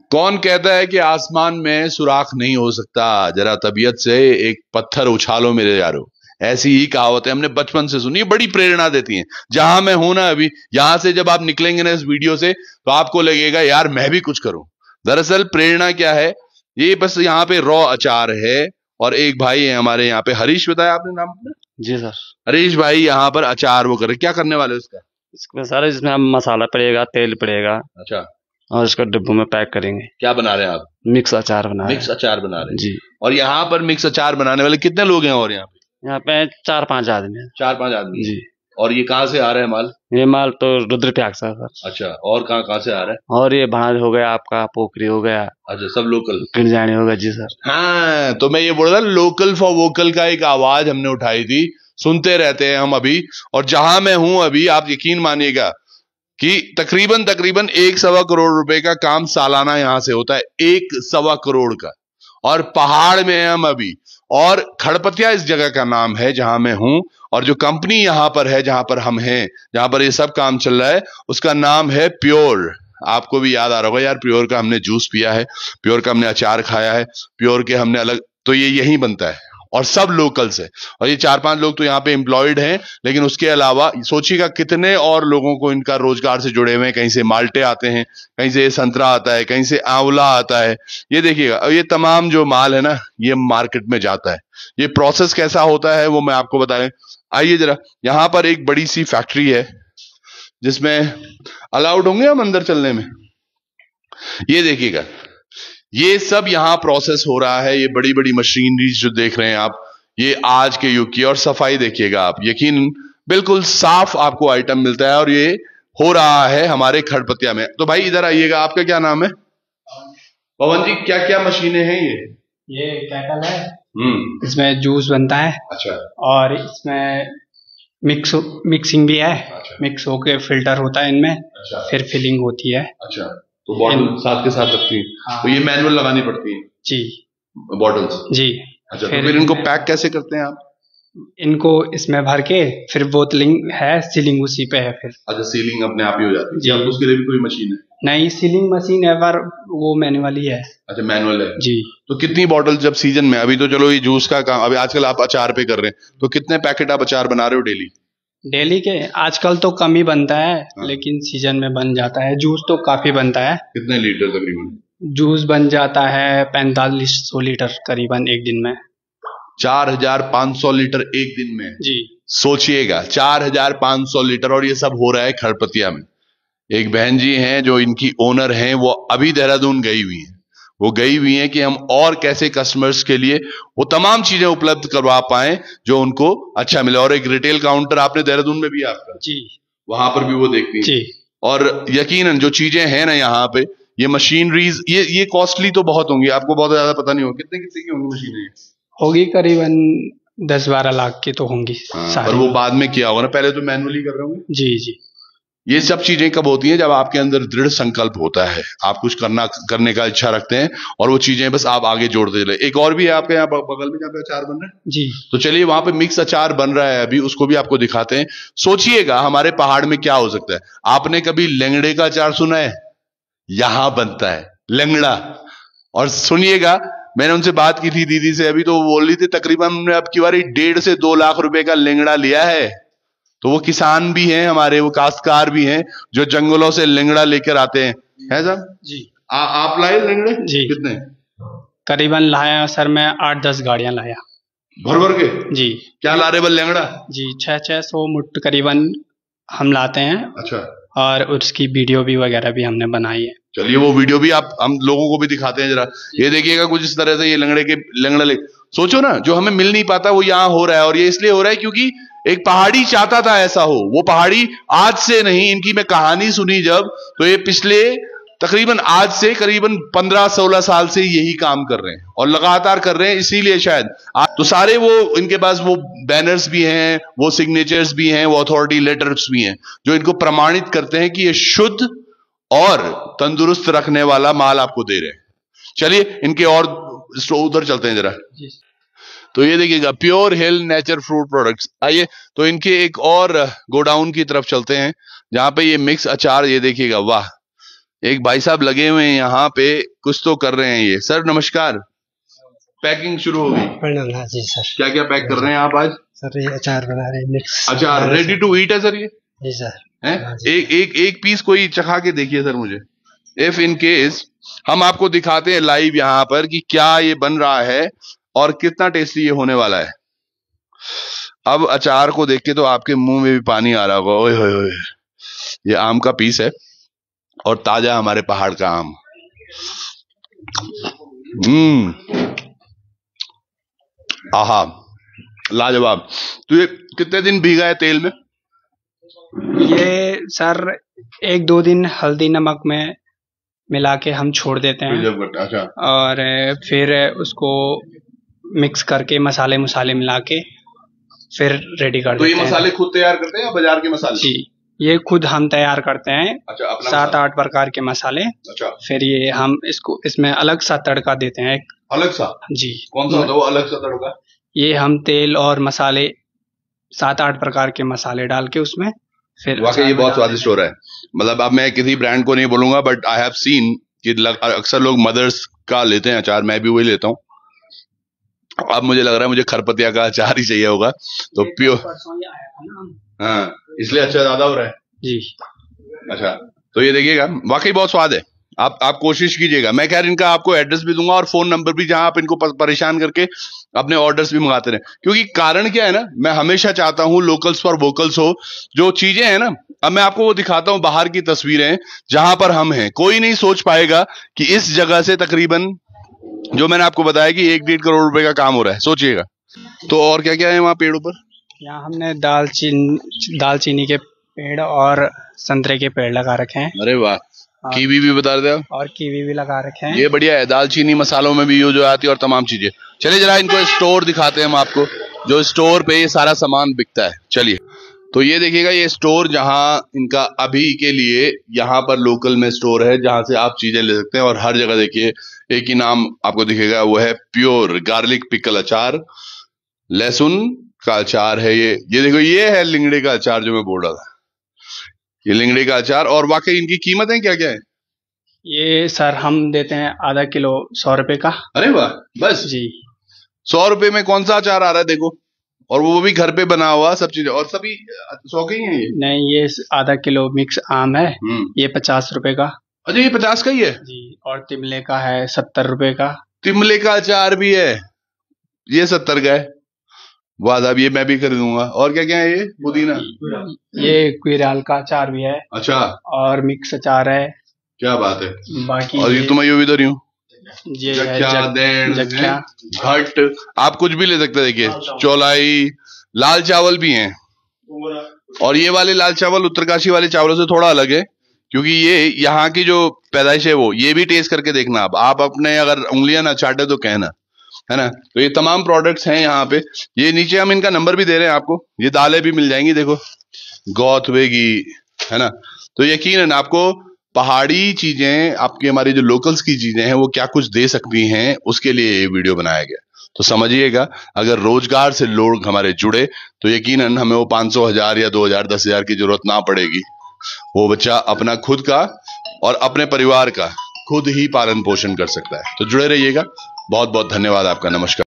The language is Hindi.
कौन कहता है कि आसमान में सुराख नहीं हो सकता, जरा तबीयत से एक पत्थर उछालो मेरे यारो। ऐसी ही कहावत है, हमने बचपन से सुनी, बड़ी प्रेरणा देती हैं। जहां मैं हूं ना, अभी यहां से जब आप निकलेंगे ना इस वीडियो से, तो आपको लगेगा यार मैं भी कुछ करूं। दरअसल प्रेरणा क्या है, ये बस यहाँ पे रॉ अचार है। और एक भाई है हमारे यहाँ पे, हरीश बताया आपने नाम अपना? जी सर। हरीश भाई यहाँ पर अचार वो कर, क्या करने वाले उसका? इसमें सारा, इसमें हम मसाला पड़ेगा, तेल पड़ेगा, अच्छा, और इसको डिब्बों में पैक करेंगे। क्या बना रहे हैं आप? मिक्स अचार बना रहे हैं। मिक्स अचार बना रहे हैं जी। और यहाँ पर मिक्स अचार बनाने वाले कितने लोग हैं? और यहाँ पे 4-5 आदमी हैं। 4-5 आदमी जी। और ये कहाँ से आ रहा है माल? ये माल तो रुद्रप्रयाग से सर। अच्छा, और कहाँ कहाँ से आ रहा है? और ये भांज हो गया, आपका पोखरी हो गया। अच्छा, सब लोकल गिरजानी हो गया। जी सर। हाँ, तो मैं ये बोल रहा था, लोकल फॉर वोकल का एक आवाज हमने उठाई थी, सुनते रहते हैं हम अभी। और जहां मैं हूं अभी, आप यकीन मानिएगा कि तकरीबन 1 करोड़ रुपए का काम सालाना यहां से होता है, 1 करोड़ का। और पहाड़ में हैं हम अभी, और खड़पतिया इस जगह का नाम है जहां मैं हूं। और जो कंपनी यहां पर है, जहां पर हम हैं, जहां पर ये सब काम चल रहा है, उसका नाम है प्योर। आपको भी याद आ रहा होगा यार, प्योर का हमने जूस पिया है, प्योर का हमने अचार खाया है, प्योर के हमने अलग, तो ये यहीं बनता है और सब लोकल्स है। और ये 4-5 लोग तो यहाँ पे एम्प्लॉयड हैं, लेकिन उसके अलावा सोचिएगा कितने और लोगों को इनका रोजगार से जुड़े हुए हैं। कहीं से माल्टे आते हैं, कहीं से संतरा आता है, कहीं से आंवला आता है। ये देखिएगा, ये तमाम जो माल है ना, ये मार्केट में जाता है। ये प्रोसेस कैसा होता है वो मैं आपको बताएं। आइए जरा, यहां पर एक बड़ी सी फैक्ट्री है जिसमें अलाउड होंगे हम अंदर चलने में। ये देखिएगा, ये सब यहां प्रोसेस हो रहा है। ये बड़ी बड़ी मशीनरी जो देख रहे हैं आप, ये आज के युग की। और सफाई देखिएगा आप, यकीन बिल्कुल साफ आपको आइटम मिलता है। और ये हो रहा है हमारे खड़पतिया में। तो भाई इधर आइएगा, आपका क्या नाम है? पवन जी, क्या क्या मशीनें हैं ये केटल है, इसमें जूस बनता है। अच्छा। और इसमें मिक्सिंग भी है। अच्छा। मिक्स होके फिल्टर होता है इनमें। अच्छा। फिर फिलिंग होती है। अच्छा, तो बॉटल साथ के साथ रखती है। हाँ। तो ये मैनुअल लगानी पड़ती है? जी। बॉटल्स? जी। अच्छा, तो फिर इनको पैक कैसे करते हैं आप? इनको इसमें भर के फिर बोतलिंग है, सीलिंग उसी पे है फिर। अच्छा, सीलिंग अपने आप ही हो जाती है जी? उसके लिए भी कोई मशीन है? नहीं, सीलिंग मशीन है पर वो मैनुअल ही है। अच्छा, मैनुअल है जी। तो कितनी बॉटल जब सीजन में, अभी तो चलो ये जूस का काम, अभी आजकल आप अचार पे कर रहे हैं, तो कितने पैकेट आप अचार बना रहे हो डेली? डेली के आजकल तो कम ही बनता है। हाँ। लेकिन सीजन में बन जाता है। जूस तो काफी बनता है। कितने लीटर तकरीबन? जूस बन जाता है 4500 लीटर करीबन एक दिन में। 4500 लीटर एक दिन में? जी। सोचिएगा, 4500 लीटर। और ये सब हो रहा है खड़पतिया में। एक बहन जी हैं जो इनकी ओनर हैं, वो अभी देहरादून गई हुई हैं। वो गई हुई हैं कि हम और कैसे कस्टमर्स के लिए वो तमाम चीजें उपलब्ध करवा पाए जो उनको अच्छा मिले। और एक रिटेल काउंटर आपने देहरादून में भी आपका? जी। वहां पर भी वो देखती हैं। जी। और यकीनन जो चीजें हैं ना यहाँ पे, ये मशीनरीज, ये कॉस्टली तो बहुत होंगी, आपको बहुत ज्यादा पता नहीं होगा। कितने की होंगी मशीनें? होगी करीबन 10-12 लाख की तो होंगी। हाँ, और वो बाद में किया होगा ना, पहले तो मैनुअली कर रहे होंगे। जी जी। ये सब चीजें कब होती हैं? जब आपके अंदर दृढ़ संकल्प होता है, आप कुछ करने का इच्छा रखते हैं, और वो चीजें बस आप आगे जोड़ते चले। एक और भी है आपके यहाँ बगल में जहाँ पे अचार बन रहा है जी, तो चलिए वहां पे मिक्स अचार बन रहा है अभी, उसको भी आपको दिखाते हैं। सोचिएगा हमारे पहाड़ में क्या हो सकता है। आपने कभी लेंगड़े का अचार सुना है? यहां बनता है लेंगड़ा। और सुनिएगा, मैंने उनसे बात की थी दीदी से अभी, तो वो बोल रही थी तकरीबन अब की बारी 1.5 से 2 लाख रुपए का लेंगड़ा लिया है। तो वो किसान भी हैं हमारे, वो काश्तकार भी हैं जो जंगलों से लेंगड़ा लेकर आते हैं। है साहब जी? आप लाए लेंगड़े? जी। कितने? करीबन लाया सर, मैं 8-10 गाड़ियां लाया। भर भर के? जी। क्या ला रहे बल लेंगड़ा? जी, 600 मुट्ठ करीबन हम लाते हैं। अच्छा। और उसकी वीडियो भी वगैरह भी हमने बनाई है। चलिए वो वीडियो भी आप हम लोगों को भी दिखाते हैं जरा। ये देखिएगा कुछ इस तरह से ये लेंगड़ा सोचो ना, जो हमें मिल नहीं पाता वो यहाँ हो रहा है। और ये इसलिए हो रहा है क्योंकि एक पहाड़ी चाहता था ऐसा हो। वो पहाड़ी आज से नहीं, इनकी मैं कहानी सुनी जब, तो ये पिछले तकरीबन आज से करीबन 15-16 साल से यही काम कर रहे हैं और लगातार कर रहे हैं। इसीलिए शायद आज तो सारे वो इनके पास वो बैनर्स भी हैं, वो सिग्नेचर्स भी हैं, वो अथॉरिटी लेटर्स भी हैं जो इनको प्रमाणित करते हैं कि ये शुद्ध और तंदुरुस्त रखने वाला माल आपको दे रहे हैं। चलिए इनके और उधर चलते हैं जरा। तो ये देखिएगा, pure hill nature fruit products. आइए तो इनके एक और गोडाउन की तरफ चलते हैं जहां पे ये मिक्स अचार, ये देखिएगा, वाह एक भाई साहब लगे हुए हैं यहाँ पे, कुछ तो कर रहे हैं ये। सर नमस्कार, पैकिंग शुरू हो गई? हाँ जी सर। क्या क्या पैक कर रहे हैं आप आज? सर ये अचार बना रहे हैं, मिक्स अचार रेडी टू ईट है सर ये? जी सर। है एक पीस कोई चखा के देखिए सर मुझे, इफ इन केस। हम आपको दिखाते हैं लाइव यहाँ पर कि क्या ये बन रहा है और कितना टेस्टी ये होने वाला है। अब अचार को देख के तो आपके मुंह में भी पानी आ रहा होगा। ओए होए होए, ये आम का पीस है और ताजा हमारे पहाड़ का आम। आहा, लाजवाब। तो ये कितने दिन भीगा है तेल में? ये सर 1-2 दिन हल्दी नमक में मिला के हम छोड़ देते हैं। अच्छा। और फिर उसको मिक्स करके मसाले मिला के फिर रेडी कर तो देते हैं। ये मसाले खुद तैयार करते हैं या बाजार के मसाले? जी, ये खुद हम तैयार करते हैं। अच्छा, अपना 7-8 प्रकार के मसाले। अच्छा। फिर ये हम इसमें अलग सा तड़का देते हैं। अलग सा? जी। कौन सा होता है वो अलग सा तड़का? ये हम तेल और मसाले 7-8 प्रकार के मसाले डाल के उसमें फिर वाकई ये बहुत स्वादिष्ट हो रहा है। मतलब अब मैं किसी ब्रांड को नहीं बोलूंगा, बट आई हैव सीन कि अक्सर लोग मदर्स का लेते हैं अचार, मैं भी वही लेता हूँ। अब मुझे लग रहा है मुझे खरपतिया का अचार ही चाहिए होगा, तो प्योर। हाँ, इसलिए अच्छा ज्यादा हो रहा है जी। अच्छा, तो ये देखिएगा वाकई बहुत स्वाद है। आप कोशिश कीजिएगा। मैं खैर इनका आपको एड्रेस भी दूंगा और फोन नंबर भी, जहां आप इनको परेशान करके अपने ऑर्डर्स भी मंगाते रहे। क्योंकि कारण क्या है ना, मैं हमेशा चाहता हूं लोकल्स फॉर वोकल्स हो। जो चीजें हैं ना, अब मैं आपको वो दिखाता हूं बाहर की तस्वीरें जहां पर हम हैं। कोई नहीं सोच पाएगा कि इस जगह से तकरीबन जो मैंने आपको बताया कि 1-1.5 करोड़ रुपए का काम हो रहा है, सोचिएगा। तो और क्या क्या है वहां पेड़ों पर? यहाँ हमने दालचीनी के पेड़ और संतरे के पेड़ लगा रखे हैं। अरे वाह, कीवी भी बता रहे थे? और कीवी भी लगा रखे हैं। ये बढ़िया है, दालचीनी मसालों में भी यूज हो जाती है और तमाम चीजें। चलिए जरा इनको स्टोर दिखाते हैं हम आपको, जो स्टोर पे ये सारा सामान बिकता है। चलिए, तो ये देखिएगा ये स्टोर जहां इनका अभी के लिए यहाँ पर लोकल में स्टोर है, जहां से आप चीजें ले सकते हैं। और हर जगह देखिए एक ही नाम आपको दिखेगा, वो है प्योर गार्लिक पिकल अचार। लहसुन का अचार है ये देखो, ये है लिंगड़े का अचार जो मैं बोल रहा था, ये लिंगड़े का अचार। और वाकई इनकी कीमतें क्या क्या है? ये सर हम देते हैं आधा किलो 100 रुपए का। अरे वाह, बस जी 100 रुपए में कौन सा अचार आ रहा है देखो, और वो भी घर पे बना हुआ सब चीजें, और सभी 100 के ही है ये? नहीं, ये आधा किलो मिक्स आम है, ये 50 रुपए का। अच्छा, ये 50 का ही है जी। और तिमले का है 70 रुपए का। तिमले का अचार भी है, ये 70 का है। वाह साहब, ये मैं भी खरीदूंगा। और क्या क्या है ये? पुदीना, ये क्विराल का अचार भी है। अच्छा, और मिक्स अचार है। क्या बात है। बाकी और ये तो मैं यूं इधर यूं ये जख्या, घट, आप कुछ भी ले सकते हैं। देखिए चौलाई, लाल चावल भी हैं। और ये वाले लाल चावल उत्तरकाशी वाले चावलों से थोड़ा अलग है, क्योंकि ये यहाँ की जो पैदाइश है वो, ये भी टेस्ट करके देखना। आप अपने अगर उंगलियां ना चाटे तो कहना, है ना। तो ये तमाम प्रोडक्ट्स हैं यहाँ पे। ये नीचे हम इनका नंबर भी दे रहे हैं आपको। ये दालें भी मिल जाएंगी, देखो गौथ वेगी, है ना। तो यकीनन आपको पहाड़ी चीजें, आपकी हमारी जो लोकल्स की चीजें हैं वो क्या कुछ दे सकती हैं, उसके लिए ये वीडियो बनाया गया। तो समझिएगा, अगर रोजगार से लोग हमारे जुड़े तो यकीनन हमें वो 500, 1000 या 2000, 10,000 की जरूरत ना पड़ेगी। वो बच्चा अपना खुद का और अपने परिवार का खुद ही पालन पोषण कर सकता है। तो जुड़े रहिएगा। बहुत बहुत धन्यवाद आपका। नमस्कार।